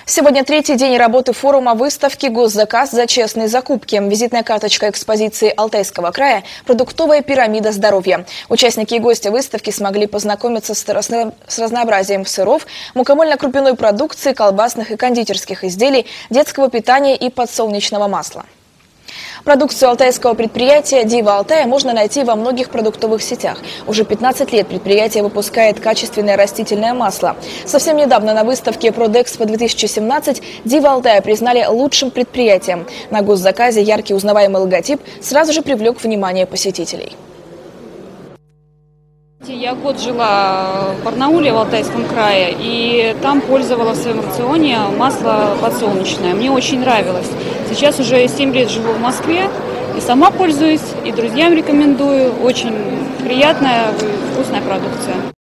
Сегодня третий день работы форума выставки «Госзаказ за честные закупки». Визитная карточка экспозиции Алтайского края «Продуктовая пирамида здоровья». Участники и гости выставки смогли познакомиться с разнообразием сыров, мукомольно-крупяной продукции, колбасных и кондитерских изделий, детского питания и подсолнечного масла. Продукцию алтайского предприятия «Дива Алтая» можно найти во многих продуктовых сетях. Уже 15 лет предприятие выпускает качественное растительное масло. Совсем недавно на выставке «Продэкспо-2017» «Дива Алтая» признали лучшим предприятием. На госзаказе яркий узнаваемый логотип сразу же привлек внимание посетителей. Я год жила в Барнауле, в Алтайском крае, и там пользовалась в своем рационе масло подсолнечное. Мне очень нравилось. Сейчас уже 7 лет живу в Москве, и сама пользуюсь, и друзьям рекомендую. Очень приятная, вкусная продукция.